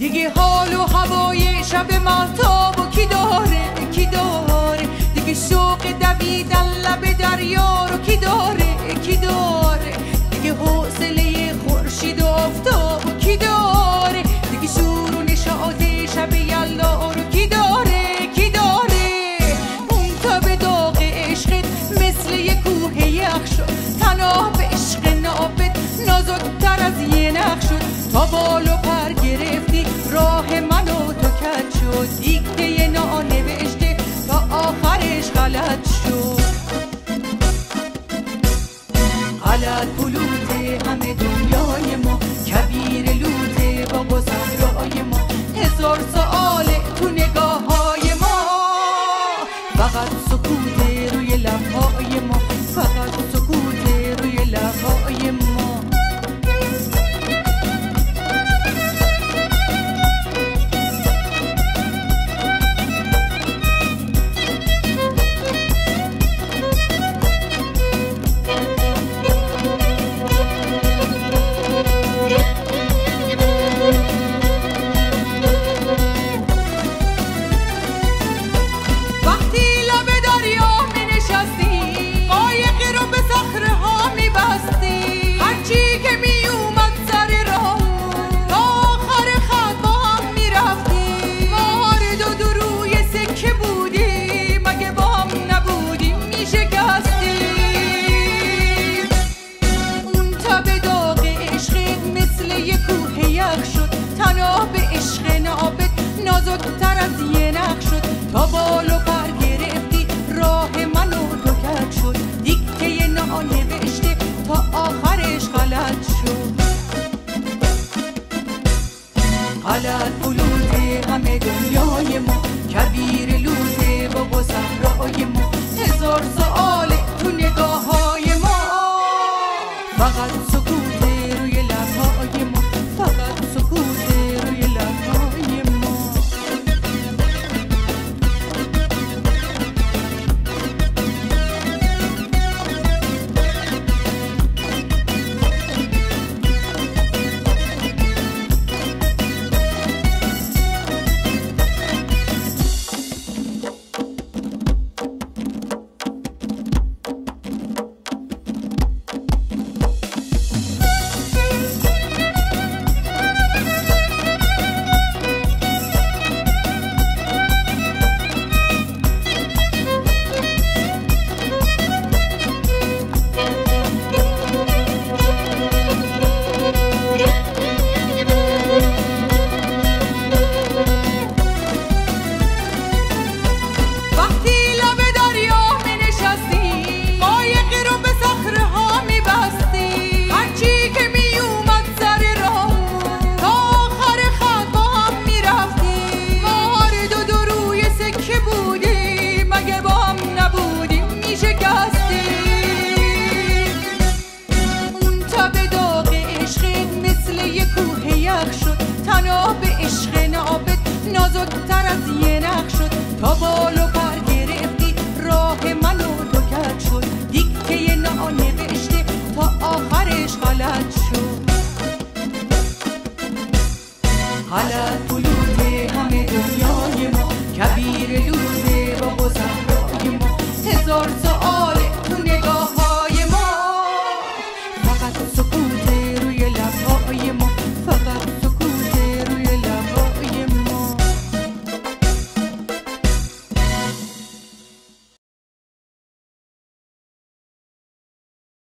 دیگه حال و هوای شب مهتاب و کی داره کی داره دیگه شوق دویدن لب دریا رو کی داره کی داره دیگه حوصله خورشید و آفتاب و کی داره دیگه شور و نشاط شب یلدا رو کی داره کی داره اون تا به داغ عشقت مثل یه کوه یخ شد پناه به عشق نابت نازکتر از یه نخ شد تا بالا